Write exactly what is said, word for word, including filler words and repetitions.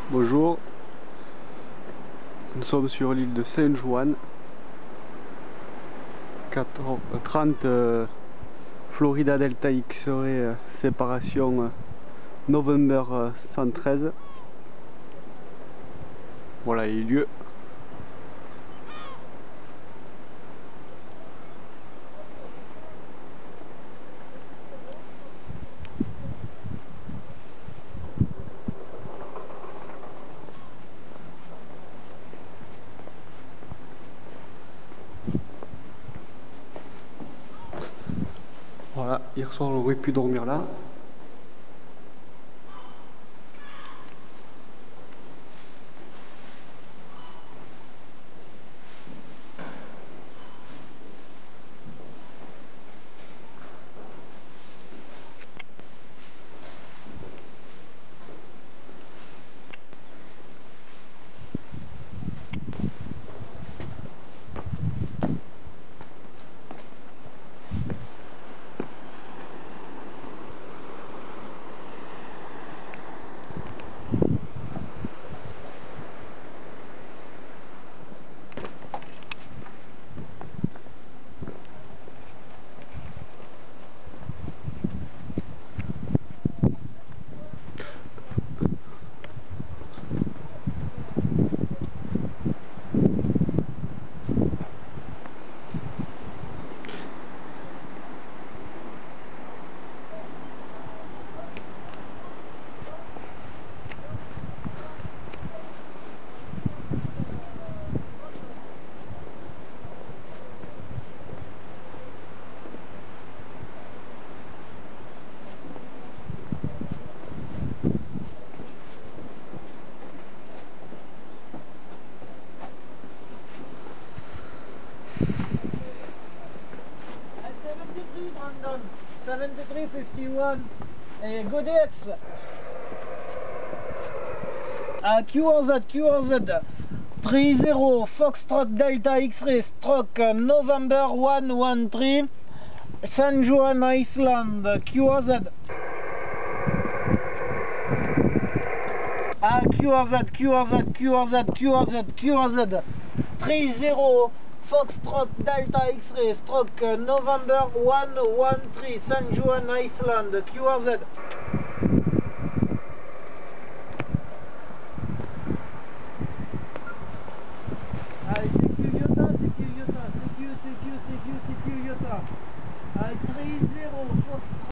Bonjour, nous sommes sur l'île de Saint Juan, trente euh, Florida Delta X-Ray euh, séparation euh, November euh, cent treize. Voilà les lieux. Voilà, hier soir on aurait pu dormir là. seventy-three, Brandon. seventy-three fifty-one. Uh, Godets. Uh, Q R Z, Q R Z. three zero Foxtrot Delta X-Ray stroke uh, November one one three. San Juan Island, Q R Z. Ah, Q R Z, Q R Z, Q R Z, Q R Z, Q R Z. three zero Foxtrot Delta X-Ray stroke uh, November one one three, San Juan Island, Q R Z. Allez, C Q Iota, C Q Iota, C Q, C Q, C Q, C Q Iota. Allez, three zero Foxtrot.